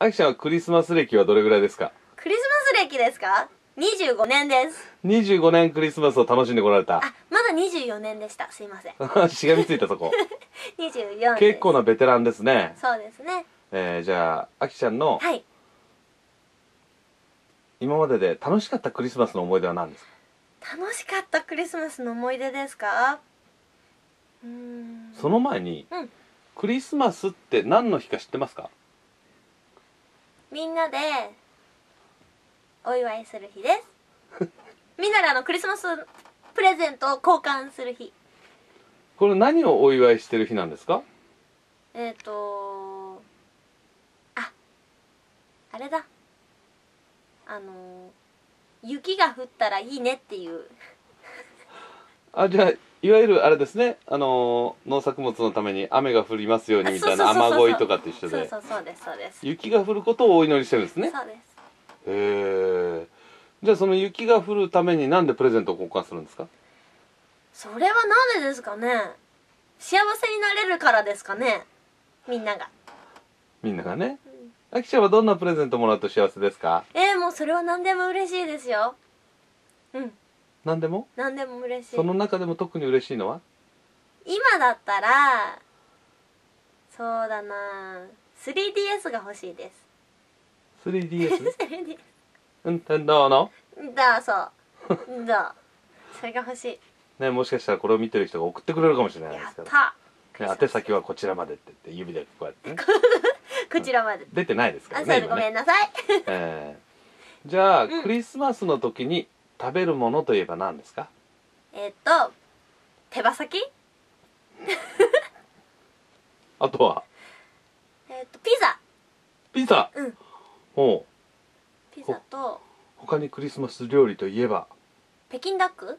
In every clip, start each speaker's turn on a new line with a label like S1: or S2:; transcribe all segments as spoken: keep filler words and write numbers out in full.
S1: あきちゃんはクリスマス歴はどれぐらいですか？
S2: クリスマス歴ですか？にじゅうごねんです。
S1: にじゅうごねんクリスマスを楽しんでこられた。
S2: あ、まだにじゅうよねんでした。すいません。
S1: しがみついたそこ。
S2: にじゅうよんです。
S1: 結構なベテランですね。
S2: そうですね。
S1: えー、じゃああきちゃんの
S2: はい。
S1: 今までで楽しかったクリスマスの思い出は何ですか？
S2: 楽しかったクリスマスの思い出ですか？うーん。
S1: その前に、
S2: うん。
S1: クリスマスって何の日か知ってますか？
S2: みんなでお祝いする日です。みんなであのクリスマスプレゼントを交換する日。
S1: これ何をお祝いしてる日なんですか？
S2: えっ、ー、とあ、あれだ。あの雪が降ったらいいねっていう。
S1: あ、じゃあいわゆるあれですね、あのー農作物のために雨が降りますようにみたいな雨乞いとかと一緒で、
S2: そうそうそうですそうです。
S1: 雪が降ることをお祈りしてるんですね。
S2: そうです。
S1: へえ。じゃあその雪が降るためになんでプレゼントを交換するんですか？
S2: それはなんでですかね。幸せになれるからですかね。みんなが。
S1: みんながね。あきちゃんはどんなプレゼントもらうと幸せですか？
S2: えー、もうそれは何でも嬉しいですよ。うん。
S1: 何でも？
S2: 何でも嬉しい。
S1: その中でも特に嬉しいのは？
S2: 今だったらそうだな スリーディーエス が欲しいです。
S1: スリーディーエス？
S2: スリーディーエス
S1: うんてんどうの
S2: だそうだそれが欲しい。
S1: ね、もしかしたらこれを見てる人が送ってくれるかもしれないで
S2: やっ
S1: すけど、
S2: た。
S1: ね、宛先はこちらまでって言って指でこうやってね
S2: こちらまで。
S1: 出てないですか
S2: あ、
S1: ら
S2: そうで
S1: ね今ね。
S2: ごめんなさい。
S1: えー、じゃあ、
S2: うん
S1: クリスマスの時に食べるものといえば何ですか？
S2: えっと手羽先。
S1: あとは
S2: えっとピザ。
S1: ピザ。
S2: うん。
S1: ほう。
S2: ピザと
S1: 他にクリスマス料理といえば
S2: 北京ダック。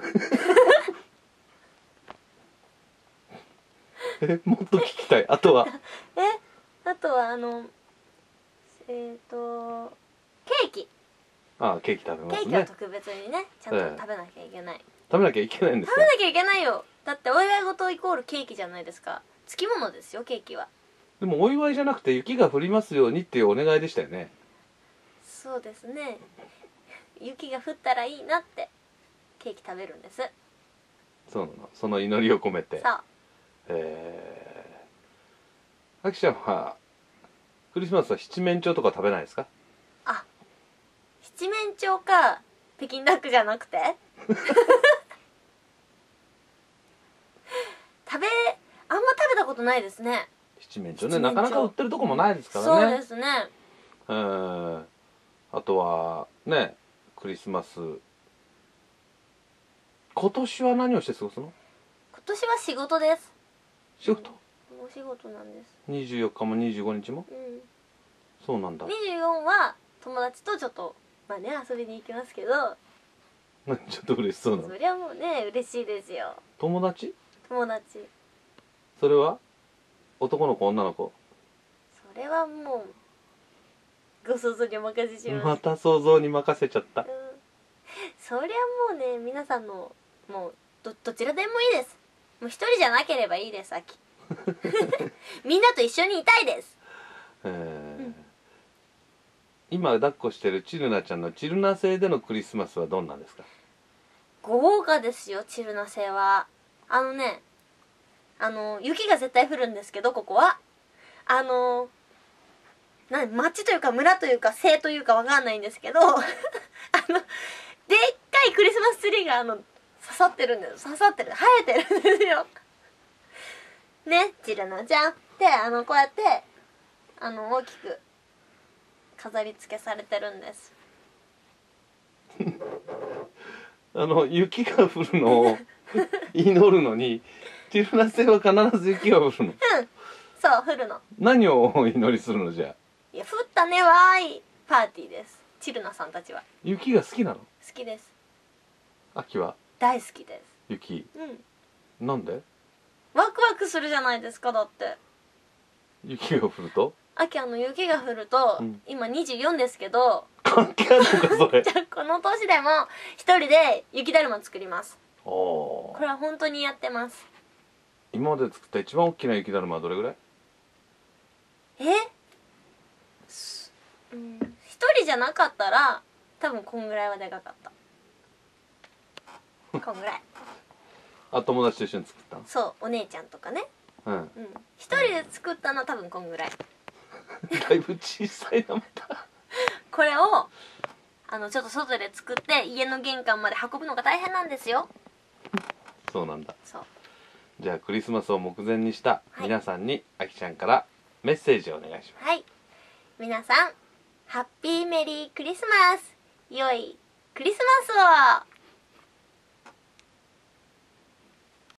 S1: え、もっと聞きたい。あとは
S2: え、あとはあのえっ、とケーキ。
S1: ああ、ケーキ食べま
S2: ケ
S1: すね。
S2: ーキは特別にねちゃんと
S1: ええ
S2: 食べなきゃいけない。
S1: 食べなきゃいけないんですか？
S2: 食べなきゃいけないよ。だってお祝い事イコールケーキじゃないですか。つきものですよケーキは。
S1: でもお祝いじゃなくて雪が降りますようにっていうお願いでしたよね。
S2: そうですね。雪が降ったらいいなってケーキ食べるんです。
S1: そうなの。その祈りを込めて。
S2: そう。
S1: えー、あきちゃんはクリスマスは七面鳥とか食べないですか？
S2: あ、七面鳥か北京ダックじゃなくて食べあんま食べたことないですね。
S1: 七面鳥ね、
S2: 七面鳥
S1: なかなか売ってるとこもないですからね。
S2: そうですね。
S1: えー、あとはね、クリスマス今年は何をして過ごすの？
S2: 今年は仕事です。
S1: 仕事？
S2: お仕事なんです。
S1: にじゅうよっかもにじゅうごにちも？
S2: うん
S1: そうなんだ。
S2: にじゅうよんは友達とちょっとまあね遊びに行きますけど、
S1: ちょっと嬉しそうなの。
S2: そりゃもうね嬉しいですよ。
S1: 友達？
S2: 友達。
S1: それは男の子女の子？
S2: それはもうご想像にお任せします。
S1: また想像に任せちゃった。
S2: うん、そりゃもうね皆さんのもう ど, どちらでもいいです。もう一人じゃなければいいです。秋みんなと一緒にいたいです。
S1: えーうん、今抱っこしてるチルナちゃんのチルナ製でのクリスマスはどんなんですか？
S2: 豪華ですよチルナ製は。あのねあの雪が絶対降るんですけど、ここはあのな町というか村というか姓というかわかんないんですけどあのでっかいクリスマスツリーがあの刺さってるんです。刺さってる生えてるんですよね、チルナちゃんであのこうやってあの大きく飾り付けされてるんです。
S1: あの雪が降るのを祈るのにチルナ製は必ず雪が降るの？
S2: うん、そう降るの。
S1: 何をお祈りするの？じゃあ
S2: いや降ったねわーいパーティーです。チルナさんたちは
S1: 雪が好きなの？
S2: 好きです。
S1: 秋は
S2: 大好きです。
S1: 雪？
S2: うん、
S1: なんで？
S2: ワクワクするじゃないですか。だって
S1: 雪が降ると
S2: 秋あの雪が降ると、うん、今にじゅうよんですけど
S1: 関係あるのかそれ
S2: じゃあこの年でも一人で雪だるま作ります。
S1: お
S2: これは本当にやってます。
S1: 今まで作った一番大きな雪だるまはどれぐらい？
S2: えゃなかったら多分こんぐらいはでかかったこんぐらい。
S1: あ、友達と一緒に作ったの？
S2: そうお姉ちゃんとかね。
S1: うん
S2: うん一人で作ったのは多分こんぐらい
S1: だいぶ小さいなまた
S2: これをあのちょっと外で作って家の玄関まで運ぶのが大変なんですよ。
S1: そうなんだ。
S2: そう
S1: じゃあクリスマスを目前にした
S2: はい
S1: 皆さんに、あきちゃんからメッセージをお願いします。
S2: はい皆さんハッピーメリークリスマス良いクリスマスを。